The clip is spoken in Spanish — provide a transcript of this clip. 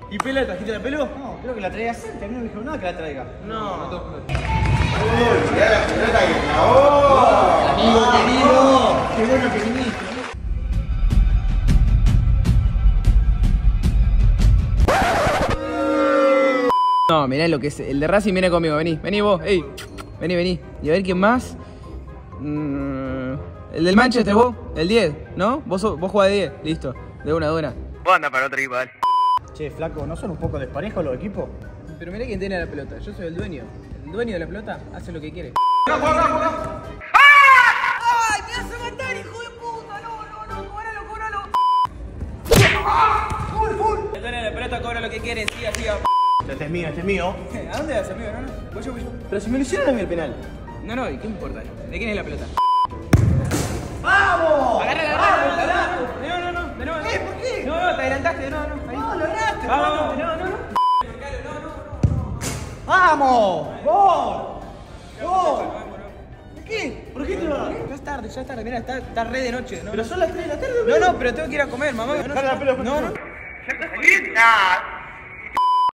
¿Y Pela? ¿Trajiste la pelo? No, creo que la traía Santi. A mí no me dijeron nada que la traiga. No. Amigo querido. Qué bueno que viniste. No, mirá lo que es. El de Racing viene conmigo. Vení, vení vos. Ey, vení. Y a ver quién más. El del Manchester, vos. El 10, ¿no? Vos jugás de 10. Listo. De una. Vos anda para otro equipo, dale. Che, flaco, ¿no son un poco desparejos los equipos? Pero mirá quién tiene la pelota. Yo soy el dueño. El dueño de la pelota hace lo que quiere. ¡Ay, me hace matar, hijo de puta! No, cóbralo. ¡Full! El dueño de la pelota cobra lo que quiere, siga. Este es mío. ¿A dónde vas, amigo? No. Voy yo. Pero si me lo hicieron a mí el penal. No, ¿y qué importa? ¿De quién es la pelota? ¡Vamos! Agarra. No. De nuevo. ¿Qué? ¿Por qué? No, te adelantaste, no. Ahí. No, lo erraste. Vamos, no. ¡Vamos! ¡Gol! ¿Qué? ¿Por qué te vas? Ya es tarde, mira, está re de noche, ¿no? Pero son las 3 de la tarde, No, pero tengo que ir a comer, mamá. Dale la pelota. No. ¡Nah!